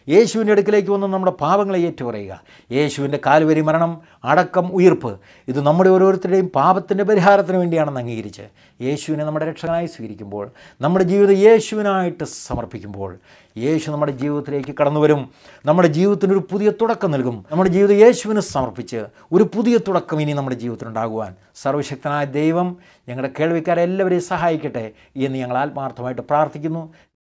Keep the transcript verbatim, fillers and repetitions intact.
യേശുവിൻ്റെ അടുക്കിലേക്ക് വന്ന് നമ്മുടെ പാപങ്ങളെ ഏറ്റുപറയുക. യേശുവിൻ്റെ കാൽവരി മരണം, അടക്കം, ഉയിർപ്പ് ഇത് നമ്മുടെ ഓരോരുത്തരുടെയും പാപത്തിൻ്റെ പരിഹാരത്തിന് വേണ്ടിയാണെന്ന് അംഗീകരിച്ച് യേശുവിനെ നമ്മുടെ രക്ഷകനായി സ്വീകരിക്കുമ്പോൾ, നമ്മുടെ ജീവിതം യേശുവിനായിട്ട് സമർപ്പിക്കുമ്പോൾ യേശു നമ്മുടെ ജീവിതത്തിലേക്ക് കടന്നു വരും. നമ്മുടെ ജീവിതത്തിനൊരു പുതിയ തുടക്കം നൽകും. നമ്മുടെ ജീവിതം യേശുവിന് സമർപ്പിച്ച് ഒരു പുതിയ തുടക്കം ഇനി നമ്മുടെ ജീവിതത്തിലുണ്ടാകുവാൻ സർവ്വശക്തനായ ദൈവം ഞങ്ങളുടെ കേൾവിക്കാരെ എല്ലാവരെയും സഹായിക്കട്ടെ എന്ന് ഞങ്ങൾ ആത്മാർത്ഥമായിട്ട് പ്രാർത്ഥിക്കുന്നു.